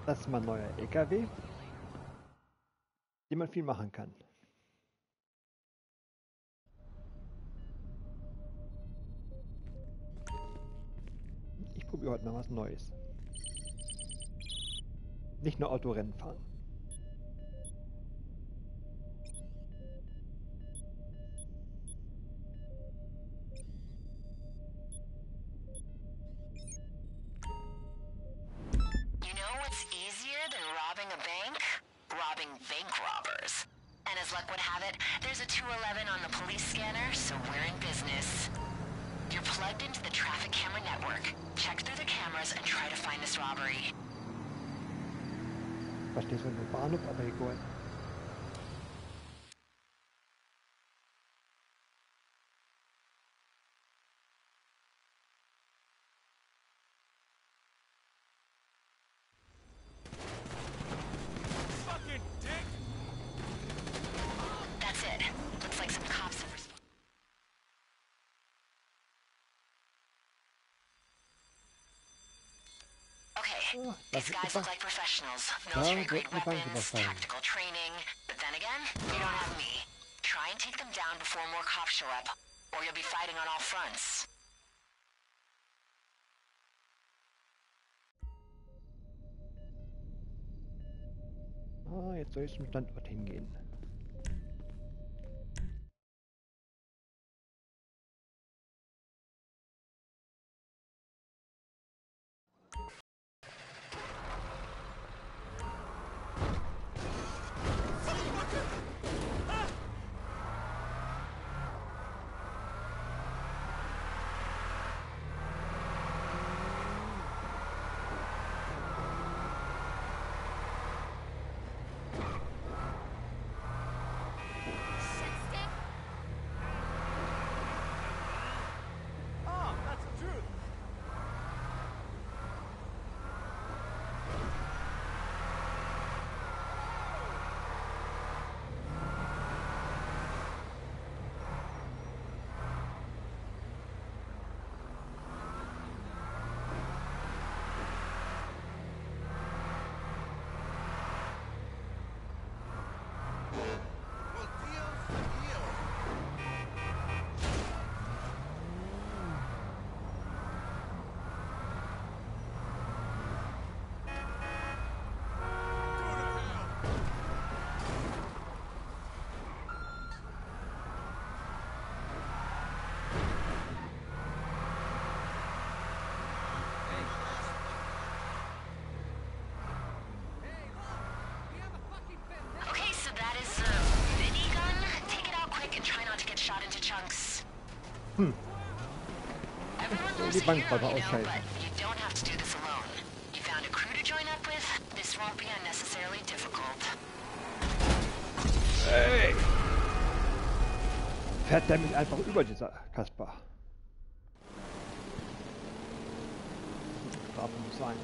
Das ist mein neuer LKW, den man viel machen kann. Ich probiere heute mal was Neues. Nicht nur Autorennen fahren. You know what's easier than robbing a bank? Robbing bank robbers. And as luck would have it, there's a 211 on the police scanner, so we're in business. You're plugged into the traffic camera network. Check through the cameras and try to find this robbery. Verstehe so einen Bahnhof, aber egal. That's it. Looks like some cops have responded. Okay, these guys look like professionals. Military-grade weapons, tactical training. But then again, you don't have me. Try and take them down before more cops show up, or you'll be fighting on all fronts. Ah, jetzt soll ich zum Standort hingehen. Okay, so that is a minigun. Take it out quick and try not to get shot into chunks. Everyone loves Die a hero, Bankräuber you know, ausschalten. but you don't have to do this alone. You found a crew to join up with. This won't be unnecessarily difficult. Hey! Fährt der mich einfach über, dieser Kaspar? Darf nicht sein.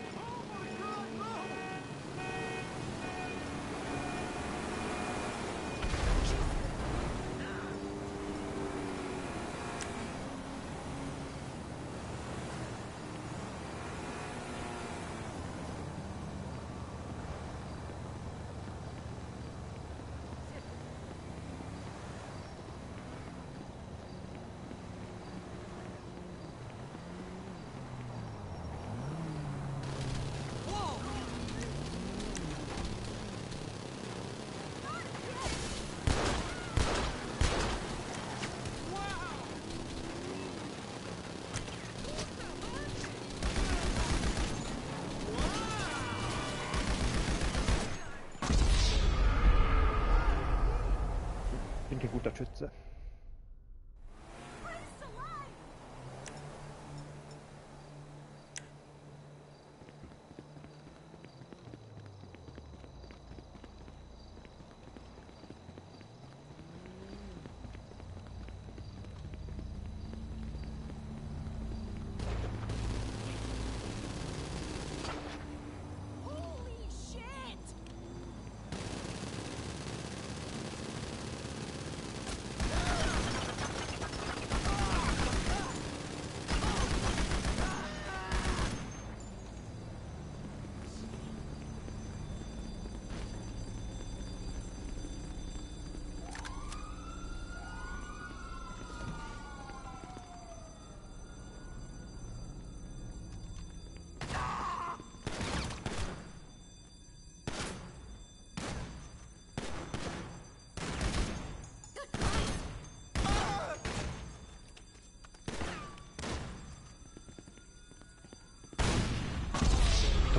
Bin kein guter Schütze.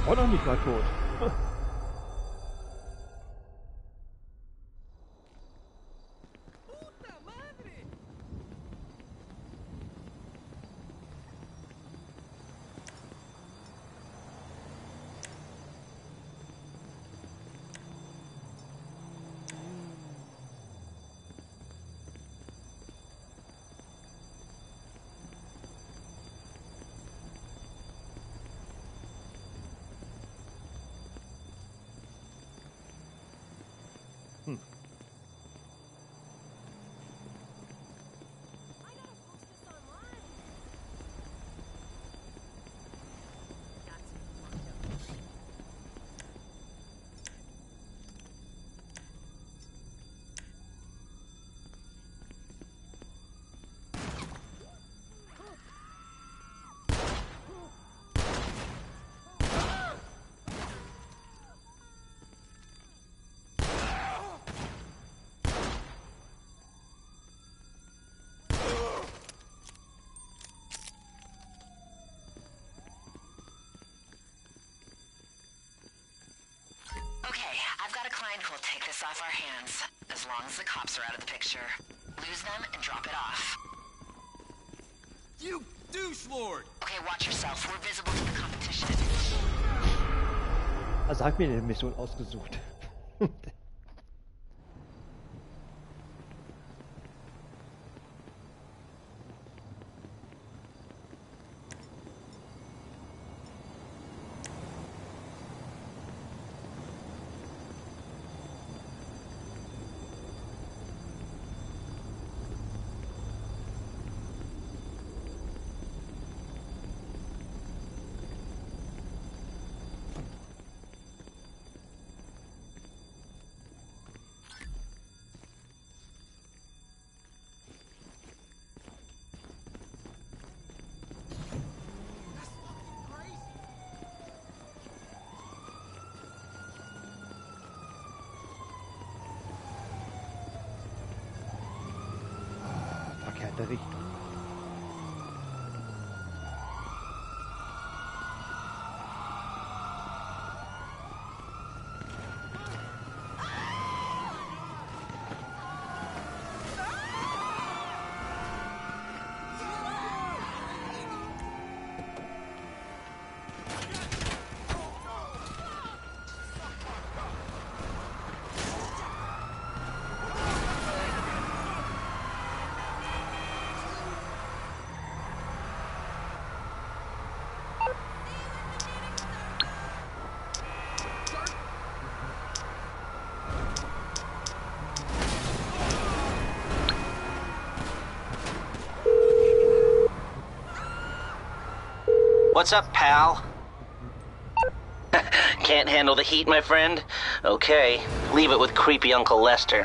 auch noch nicht mal tot. Okay, I've got a client who'll take this off our hands, as long as the cops are out of the picture. Lose them and drop it off. You douche lord! Okay, watch yourself. We're visible to the competition. Also hat mir eine Mission ausgesucht. Verkehrte Richtung. What's up, pal? Can't handle the heat, my friend? Okay, leave it with creepy Uncle Lester.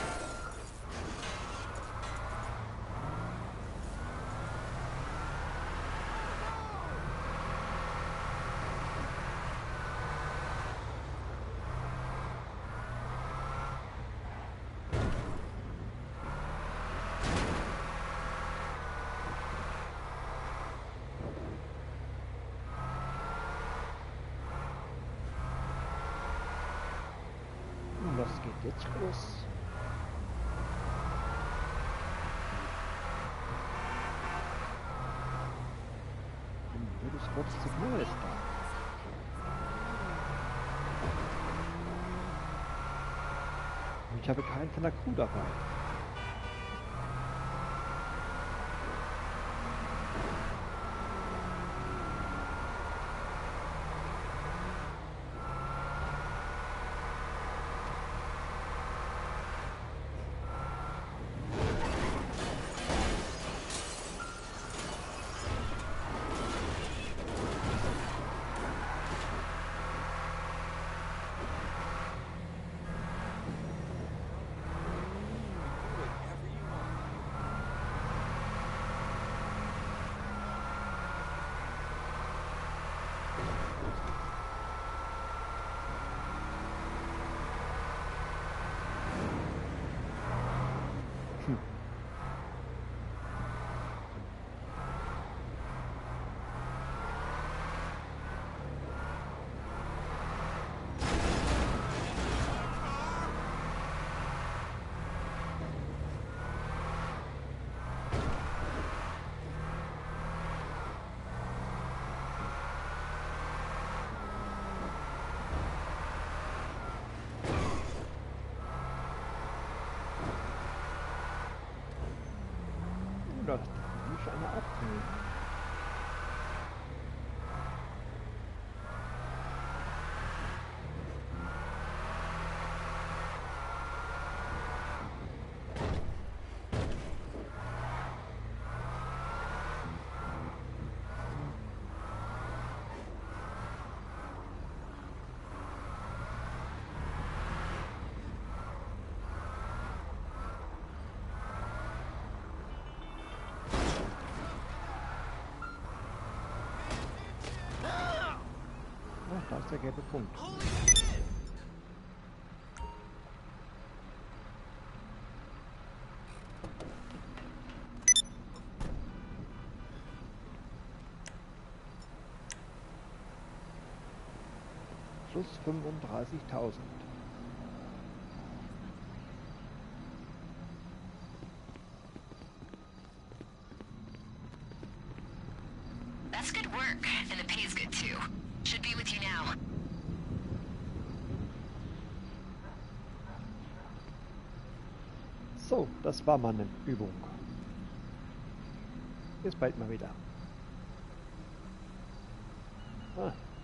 Was geht jetzt los? Ein blödes rotes Signal ist da. Und ich habe keinen von der Crew dabei. Da ist der gelbe Punkt. Plus 35.000. That's good work, and the pay's good too. Should be with you now. So, das war mal eine Übung. Bis bald mal wieder. Ah.